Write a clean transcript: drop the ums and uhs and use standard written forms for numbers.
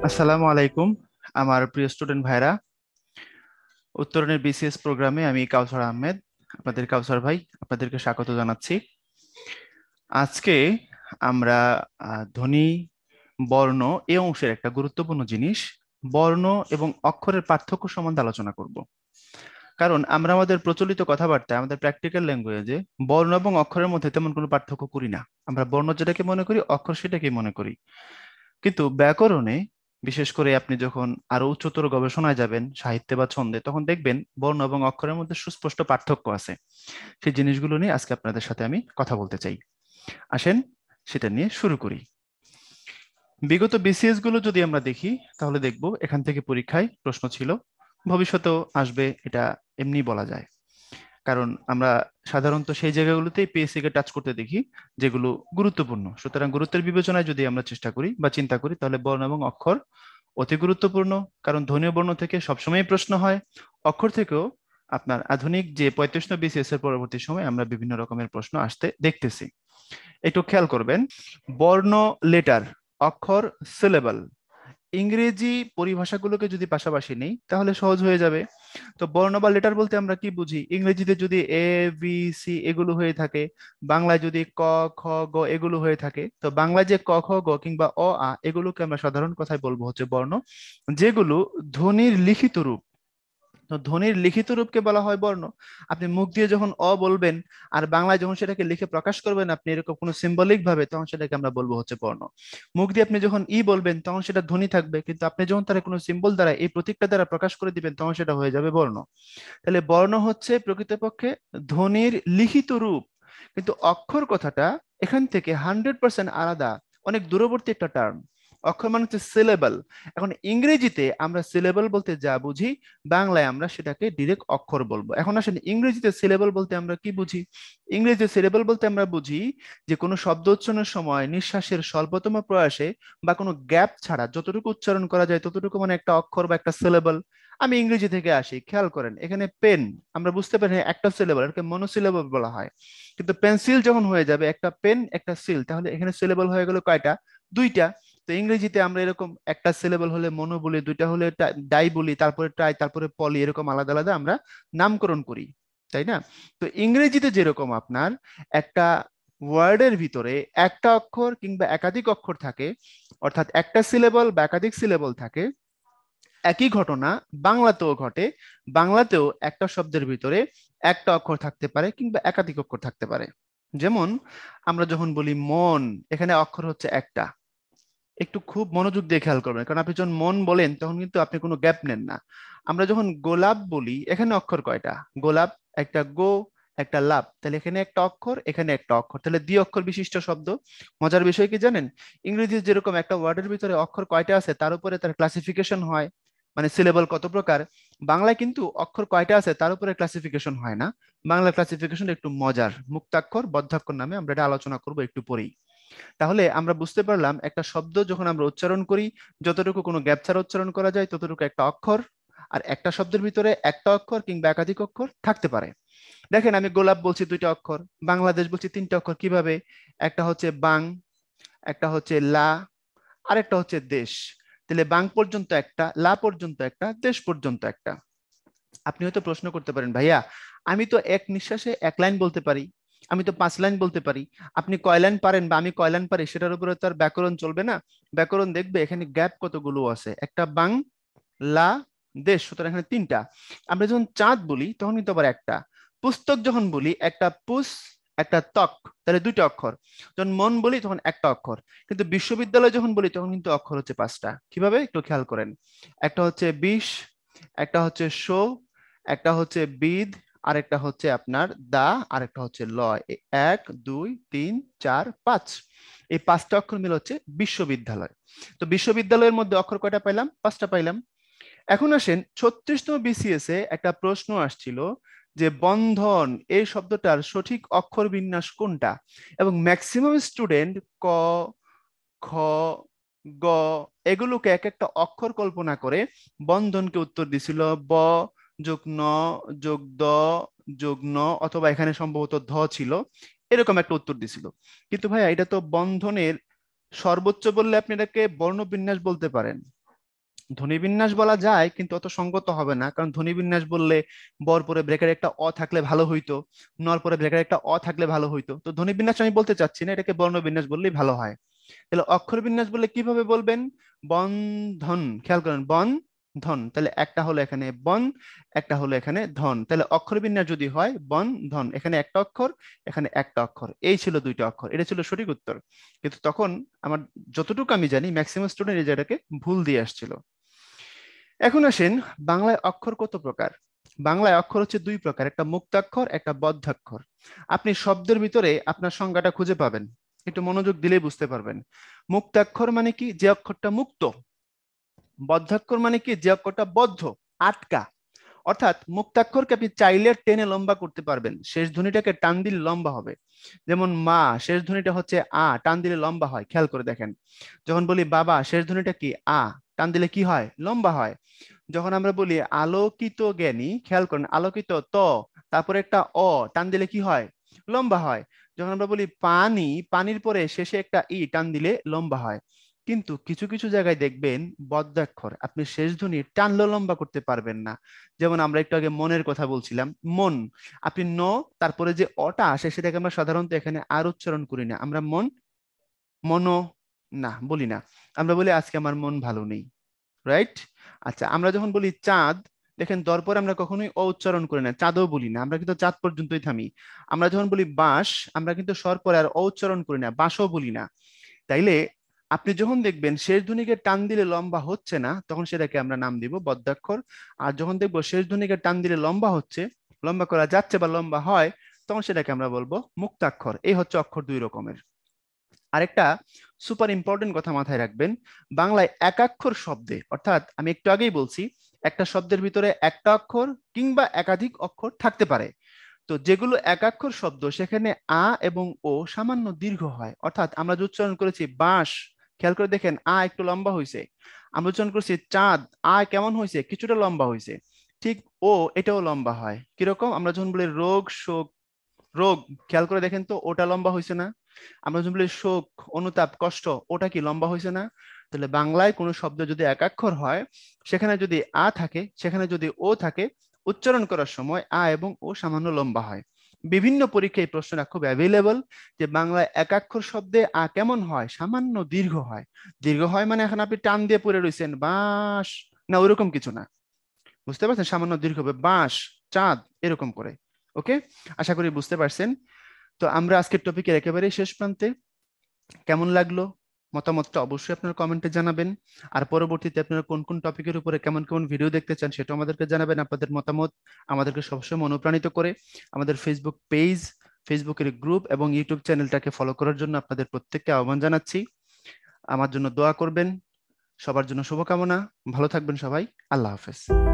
আসসালামু আলাইকুম আমার প্রিয় স্টুডেন্ট ভাইরা। উত্তরণের বিসিএস প্রোগ্রামে আমি কাউসার আহমেদ, আপনাদের কাউসার ভাই, আপনাদেরকে স্বাগত জানাচ্ছি। আজকে আমরা ধ্বনি, বর্ণ এই অংশের একটা গুরুত্বপূর্ণ জিনিস বর্ণ এবং অক্ষরের পার্থক্য সম্বন্ধে আলোচনা করব। কারণ আমরা আমাদের প্রচলিত কথাবার্তায়, আমাদের প্র্যাকটিক্যাল ল্যাঙ্গুয়েজে বর্ণ এবং অক্ষরের মধ্যে তেমন কোনো পার্থক্য করি না। আমরা বর্ণ যেটাকে মনে করি, অক্ষর সেটাকে মনে করি। কিন্তু ব্যাকরণে, বিশেষ করে আপনি যখন আরো উচ্চতর গবেষণায় যাবেন, সাহিত্যে বা ছন্দে, তখন দেখবেন বর্ণ এবং অক্ষরের মধ্যে সুস্পষ্ট পার্থক্য আছে। সেই জিনিসগুলো নিয়ে আজকে আপনাদের সাথে আমি কথা বলতে চাই। আসেন সেটা নিয়ে শুরু করি। বিগত বিসিএস গুলো যদি আমরা দেখি, তাহলে দেখব এখান থেকে পরীক্ষায় প্রশ্ন ছিল, ভবিষ্যতেও আসবে, এটা এমনি বলা যায়। কারণ আমরা সাধারণত সেই জায়গাগুলোতেই পিএসসি কে টাচ করতে দেখি যেগুলো গুরুত্বপূর্ণ। সুতরাং গুরুত্বের বিবেচনায় যদি আমরা চেষ্টা করি বা চিন্তা করি, তাহলে বর্ণ এবং অক্ষর অতি গুরুত্বপূর্ণ। কারণ ধ্বনীয় বর্ণ থেকে সবসময় প্রশ্ন হয়, অক্ষর থেকেও আপনার আধুনিক যে 35 বিসিএস এর পরবর্তী সময় আমরা বিভিন্ন রকমের প্রশ্ন আসতে দেখতেছি। একটু খেয়াল করবেন, বর্ণ লেটার, অক্ষর সিলেবল, ইংরেজি পরিভাষাগুলোকে যদি পাশাপাশি নেই তাহলে সহজ হয়ে যাবে। তো বর্ণ বা লেটার বলতে আমরা কি বুঝি? ইংরেজিতে যদি এ বি সি এগুলো হয়ে থাকে, বাংলায় যদি ক খ গ এগুলো হয়ে থাকে, তো বাংলায় যে ক খ গ কিংবা অ আ এগুলোকে আমরা সাধারণ কথায় বলবো হচ্ছে বর্ণ, যেগুলো ধ্বনির লিখিত রূপ। তো ধ্বনির লিখিত রূপকে বলা হয় বর্ণ। আপনি মুখ দিয়ে যখন অ বলবেন আর বাংলায় যখন সেটাকে লিখে প্রকাশ করবেন আপনি এরকম কোনো সিম্বলিক ভাবে, তখন সেটাকে আমরা বলবো হচ্ছে বর্ণ। মুখ দিয়ে আপনি যখন ই বলবেন তখন সেটা ধ্বনি থাকবে, কিন্তু আপনি যখন তার কোনো সিম্বল দ্বারা, এই প্রতীকটা দ্বারা প্রকাশ করে দিবেন, তখন সেটা হয়ে যাবে বর্ণ। তাহলে বর্ণ হচ্ছে প্রকৃতপক্ষে ধ্বনির লিখিত রূপ। কিন্তু অক্ষর কথাটা এখান থেকে 100% আলাদা, অনেক দূরবর্তী একটা টার্ম। অক্ষর মানে হচ্ছে সিলেবল। এখন ইংরেজিতে আমরা সিলেবল বলতে যা বুঝি, বাংলায় আমরা সেটাকে ডিরেক্ট অক্ষর বলবো। এখন আসেন ইংরেজিতে সিলেবল বলতে আমরা কি বুঝি? ইংরেজিতে সিলেবল বলতে আমরা বুঝি যে কোনো শব্দ উচ্চারণের সময় নিঃশ্বাসের স্বল্পতম প্রয়াসে বা কোনো গ্যাপ ছাড়া যতটুকু উচ্চারণ করা যায় ততটুকু মানে একটা অক্ষর বা একটা সিলেবল। আমি ইংরেজি থেকে আসি, খেয়াল করেন, এখানে পেন আমরা বুঝতে পারি একটা সিলেবল, এটাকে মনোসিলেবল বলা হয়। কিন্তু পেন্সিল যখন হয়ে যাবে একটা পেন একটা সিল, তাহলে এখানে সিলেবল হয়ে গেল কয়টা? দুইটা। তো ইংরেজিতে আমরা এরকম একটা সিলেবল হলে মনো বলি, দুইটা হলে ডাই বলি, তারপরে ট্রাই, তারপরে পলি, এরকম আলাদা আলাদা আমরা নামকরণ করি, তাই না? তো ইংরেজিতে যেরকম আপনার একটা ওয়ার্ডের ভিতরে একটা অক্ষর কিংবা একাধিক অক্ষর থাকে, অর্থাৎ একটা সিলেবল বা একাধিক সিলেবল থাকে, একই ঘটনা বাংলাতেও ঘটে। বাংলাতেও একটা শব্দের ভিতরে একটা অক্ষর থাকতে পারে কিংবা একাধিক অক্ষর থাকতে পারে। যেমন আমরা যখন বলি মন, এখানে অক্ষর হচ্ছে একটা। একটু খুব মনোযোগ দিয়ে খেয়াল করবেন, কারণ আপনি যখন মন বলেন তখন কিন্তু আপনি কোনো গ্যাপ নেন না। আমরা যখন গোলাপ বলি, এখানে অক্ষর কয়টা? গোলাপ একটা গো, একটা লাভ, তাহলে এখানে একটা অক্ষর, এখানে একটা অক্ষর, তাহলে দ্বি অক্ষর বিশিষ্ট শব্দ। মজার বিষয় কি জানেন? ইংরেজি যেরকম একটা ওয়ার্ডের ভিতরে অক্ষর কয়টা আছে তার উপরে তার ক্লাসিফিকেশন হয়, মানে সিলেবল কত প্রকার। বাংলায় কিন্তু অক্ষর কয়টা আছে তার উপরে ক্লাসিফিকেশন হয় না। বাংলা ক্লাসিফিকেশন একটু মজার, মুক্তাক্ষর বদ্ধাক্ষর নামে, আমরা এটা আলোচনা করবো একটু পরেই। তাহলে আমরা বুঝতে পারলাম একটা শব্দ যখন আমরা উচ্চারণ করি, যতটুকু কোনো গ্যাপ ছাড়া উচ্চারণ করা যায় ততটুকু একটা অক্ষর, আর একটা শব্দের ভিতরে একটা অক্ষর কিংবা একাধিক অক্ষর থাকতে পারে। দেখেন আমি গোলাপ বলছি দুইটা অক্ষর, বাংলাদেশ বলছি তিনটা অক্ষর। কিভাবে? একটা হচ্ছে বাং, একটা হচ্ছে লা, আর একটা হচ্ছে দেশ। তাহলে বাং পর্যন্ত একটা, লা পর্যন্ত একটা, দেশ পর্যন্ত একটা। আপনি হয়তো প্রশ্ন করতে পারেন, ভাইয়া আমি তো এক নিঃশ্বাসে এক লাইন বলতে পারি, আমি তো 5 লাইন বলতে পারি, আপনি কয় লাইন পারেন বা আমি কয় লাইন পারি সেটার উপরে তো আর ব্যাকরণ চলবে না। ব্যাকরণ দেখবে এখানে গ্যাপ কতগুলো আছে, একটা বাং, লা, দেশ, সুতরাং এখানে তিনটা। আমরা যখন চাঁদ বলি তখন কিন্তু আবার একটা। পুস্তক যখন বলি একটা পুস, একটা তক, তাহলে দুইটা অক্ষর। যখন মন বলি তখন একটা অক্ষর। কিন্তু বিশ্ববিদ্যালয় যখন বলি তখন কিন্তু অক্ষর হচ্ছে 5টা। কিভাবে একটু খেয়াল করেন, একটা হচ্ছে বিশ, একটা হচ্ছে শো, একটা হচ্ছে বিদ, আর একটা হচ্ছে আপনার দা, আর একটা হচ্ছে লয়। 1 2 3 4 5, এই 5টা অক্ষর মিলে হচ্ছে বিশ্ববিদ্যালয়। তো বিশ্ববিদ্যালয়ের মধ্যে অক্ষর কয়টা পাইলাম? 5টা পাইলাম। এখন আসেন 36তম বিসিএস এ একটা প্রশ্ন আসছিল যে বন্ধন এই শব্দটার সঠিক অক্ষর বিন্যাস কোনটা, এবং ম্যাক্সিমাম স্টুডেন্ট ক, খ, গ এগুলোকে এক একটা অক্ষর কল্পনা করে বন্ধনকে উত্তর দিছিল ব যোগ ন যোগ দ যোগ ন, অথবা এখানে সম্ভবত ধ ছিল, এরকম একটা উত্তর দিছিল। কিন্তু ভাইয়া এটা তো বন্ধনের সর্বোচ্চ বললে আপনি এটাকে বর্ণবিন্যাস বলতে পারেন। ধ্বনিবিন্যাস বলা যায় কিন্তু অত সঙ্গত হবে না, কারণ ধ্বনিবিন্যাস বললে বর পরে ব্রেকের একটা অ থাকলে ভালো হইতো, নর পরে ব্রেকের একটা অ থাকলে ভালো হইতো। তো ধ্বনিবিন্যাস আমি বলতে চাচ্ছি না, এটাকে বর্ণবিন্যাস বললেই ভালো হয়। তাহলে অক্ষর বিন্যাস বললে কিভাবে বলবেন? বন্ধন, খেয়াল করেন, বন ধন, তাহলে একটা হলো এখানে বন, একটা হলো এখানে ধন। তাহলে অক্ষর বিন্যাস যদি হয় বন ধন, এখানে একটা অক্ষর, এখানে একটা অক্ষর, এই ছিল দুইটা অক্ষর, এটা ছিল সঠিক উত্তর। কিন্তু তখন আমার যতটুকু আমি জানি ম্যাক্সিমাম স্টুডেন্ট এই জায়গাটাকে ভুল দিয়ে আসছিল। এখন আসেন, বাংলায় অক্ষর কত প্রকার? বাংলায় অক্ষর হচ্ছে দুই প্রকার, একটা মুক্তাক্ষর, একটা বদ্ধাক্ষর। আপনি শব্দের ভিতরে আপনার সংজ্ঞাটা খুঁজে পাবেন, একটু মনোযোগ দিলেই বুঝতে পারবেন। মুক্তাক্ষর মানে কি? যে অক্ষরটা মুক্ত। বদ্ধাক্ষর মানে কি? যে অক্ষরটা বদ্ধ, আটকা। অর্থাৎ মুক্তাক্ষরকে আপনি চাইলে টেনে লম্বা করতে পারবেন, শেষ ধ্বনিটাকে টান দিলে লম্বা হবে। যেমন মা, শেষ ধ্বনিটা হচ্ছে আ, টান দিলে লম্বা হয়, খেয়াল করে দেখেন। যখন বলি বাবা, শেষ ধ্বনিটা কি? আ, টান দিলে কি হয়? লম্বা হয়। যখন আমরা বলি আলোকিত জ্ঞানী, খেয়াল করেন, আলোকিত ত, তারপরে একটা অ, টান দিলে কি হয়? লম্বা হয়। যখন আমরা বলি পানি, পানির পরে শেষে একটা ই, টান দিলে লম্বা হয়। কিন্তু কিছু কিছু জায়গায় দেখবেন বদ্যাক্ষর আপনি শেষ ধ্বনি টানলে লম্বা করতে পারবেন না। যেমন আমরা একটু আগে মনের কথা বলছিলাম, মন, আপনি ন, তারপরে যে অটা আসে সেটাকে আমরা সাধারণত এখানে আর উচ্চারণ করি না, আমরা মন, মনো, না বলি না, আমরা বলি আজকে আমার মন ভালো নেই, রাইট? আচ্ছা, আমরা যখন বলি চাঁদ, দেখেন দরপরে আমরা কখনোই অ উচ্চারণ করি না, চাঁদও বলি না, আমরা কিন্তু চাঁদ পর্যন্তই থামি। আমরা যখন বলি বাঁশ, আমরা কিন্তু স্বর পরে আর অ উচ্চারণ করি না, বাঁশও বলি না। তাইলে আপনি যখন দেখবেন শেষ ধ্বনিকে টান দিলে লম্বা হচ্ছে না, তখন সেটাকে আমরা নাম দিব বদ্যাক্ষর। আর যখন দেখবো শেষ ধ্বনিকে টান দিলে লম্বা হচ্ছে, লম্বা করা যাচ্ছে বা লম্বা হয়, তখন সেটাকে আমরা বলবো মুক্তাক্ষর। এই হচ্ছে অক্ষর দুই রকমের। আরেকটা সুপার ইম্পর্টেন্ট কথা মাথায় রাখবেন, বাংলায় একাক্ষর শব্দে, অর্থাৎ আমি একটু আগেই বলছি একটা শব্দের ভিতরে একটা অক্ষর কিংবা একাধিক অক্ষর থাকতে পারে। তো যেগুলো একাক্ষর শব্দ সেখানে আ এবং ও সামান্য দীর্ঘ হয়, অর্থাৎ আমরা যে উচ্চারণ করেছি বাঁশ, খেয়াল করে দেখেন আ একটু লম্বা হয়েছে। আমরা উচ্চারণ করছি চাঁদ, আ কেমন হয়েছে? কিছুটা লম্বা হয়েছে। ঠিক ও, এটাও লম্বা হয়। কিরকম? আমরা যখন বলি রোগ শোক, রোগ, খেয়াল করে দেখেন তো ওটা লম্বা হয়েছে না? আমরা যখন বলি শোক, অনুতাপ, কষ্ট, ওটা কি লম্বা হয়েছে না? তাহলে বাংলায় কোনো শব্দ যদি একাক্ষর হয়, সেখানে যদি আ থাকে, সেখানে যদি ও থাকে, উচ্চারণ করার সময় আ এবং ও সামান্য লম্বা হয়। বিভিন্ন পরীক্ষায় এই প্রশ্নটা খুব অ্যাভেলেবল, যে বাংলায় একাক্ষর শব্দে আ কেমন হয়? সামান্য দীর্ঘ হয়। দীর্ঘ হয় মানে এখন আপনি টান দিয়ে পড়ে রয়েছেন বাঁশ, না ওইরকম কিছু না, বুঝতে পারছেন? সামান্য দীর্ঘ হবে বাঁশ, চাঁদ, এরকম করে। ওকে, আশা করি বুঝতে পারছেন। তো আমরা আজকের টপিকের একেবারে শেষ প্রান্তে। কেমন লাগলো মতামতটা অবশ্যই আপনার কমেন্টে জানাবেন। আর পরবর্তীতে আপনারা কোন কোন টপিকের উপরে কেমন কেমন ভিডিও দেখতে চান সেটাও আমাদেরকে জানাবেন। আপনাদের মতামত আমাদেরকে সবসময় অনুপ্রাণিত করে। আমাদের ফেসবুক পেজ, ফেসবুকের গ্রুপ এবং ইউটিউব চ্যানেলটাকে ফলো করার জন্য আপনাদের প্রত্যেককে আহ্বান জানাচ্ছি। আমার জন্য দোয়া করবেন। সবার জন্য শুভকামনা। ভালো থাকবেন সবাই। আল্লাহ হাফেজ।